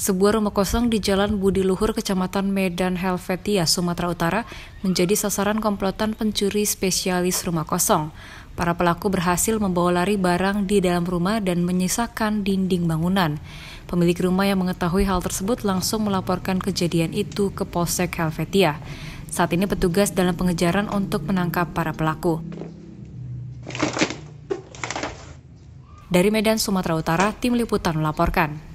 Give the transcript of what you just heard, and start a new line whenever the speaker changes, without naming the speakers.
Sebuah rumah kosong di Jalan Budi Luhur, Kecamatan Medan Helvetia, Sumatera Utara, menjadi sasaran komplotan pencuri spesialis rumah kosong. Para pelaku berhasil membawa lari barang di dalam rumah dan menyisakan dinding bangunan. Pemilik rumah yang mengetahui hal tersebut langsung melaporkan kejadian itu ke Polsek Helvetia. Saat ini petugas dalam pengejaran untuk menangkap para pelaku. Dari Medan, Sumatera Utara, Tim Liputan melaporkan.